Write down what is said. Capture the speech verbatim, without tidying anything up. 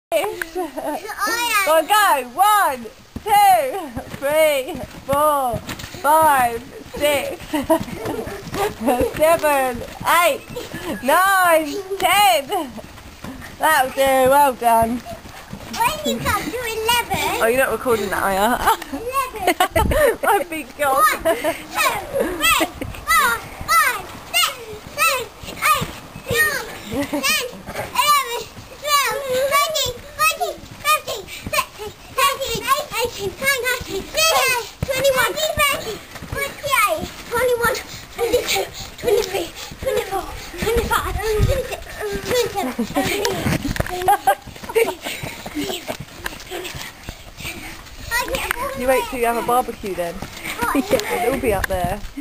Well, go! One, two, three, four, five, six, seven, eight, nine, ten. That'll do. Well done. When you come to eleven. Oh, you're not recording that, are you? Eleven. My big dog. One, two, three, four, five, six, seven, eight, nine, ten, eleven, twelve, thirteen, fourteen, fifteen, sixteen, seventeen, eighteen, nineteen, twenty, twenty-one, twenty, twenty-eight, twenty-one, twenty-two, twenty-three, twenty-four, twenty-five, twenty-six, twenty-seven, twenty-eight. You wait till you have a barbecue then. It'll all be up there.